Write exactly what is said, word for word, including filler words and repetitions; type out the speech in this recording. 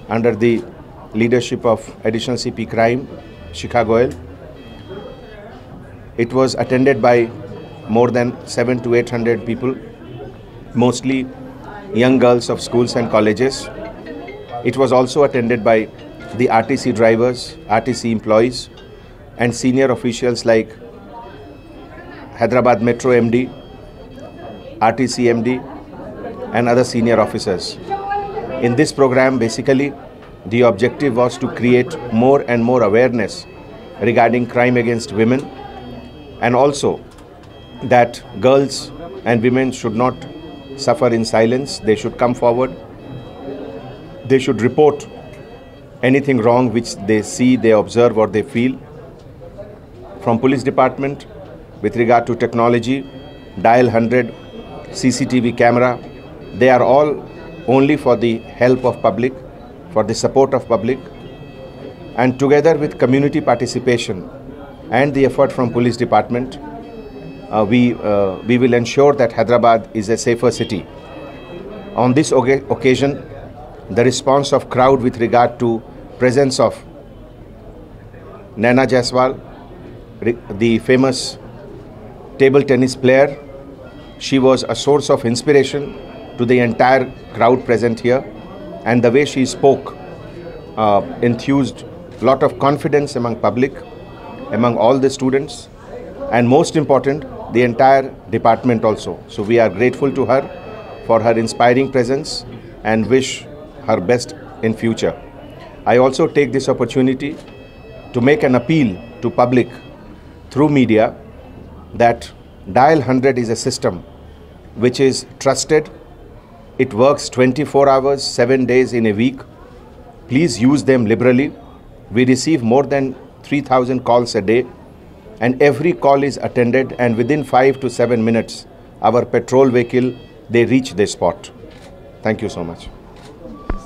under the leadership of Additional C P Crime, Shikha Goyal. It was attended by more than seven to eight hundred people, mostly young girls of schools and colleges. It was also attended by the R T C drivers, R T C employees, and senior officials like Hyderabad Metro M D, R T C M D, and other senior officers. In this program, basically, the objective was to create more and more awareness regarding crime against women, and also that girls and women should not suffer in silence. They should come forward. They should report anything wrong which they see, they observe, or they feel. From police department, with regard to technology, dial one hundred, C C T V camera, they are all only for the help of public, for the support of public, and together with community participation and the effort from police department, uh, we, uh, we will ensure that Hyderabad is a safer city. On this occasion, the response of crowd with regard to presence of Naina Jaiwal, the famous table tennis player, she was a source of inspiration to the entire crowd present here, and the way she spoke uh, enthused a lot of confidence among public, among all the students, and most important, the entire department also. So we are grateful to her for her inspiring presence and wish her best in future. I also take this opportunity to make an appeal to public through media that dial one hundred is a system which is trusted. It works twenty-four hours, seven days in a week. Please use them liberally. We receive more than three thousand calls a day, and every call is attended, and within five to seven minutes, our patrol vehicle, they reach the spot. Thank you so much.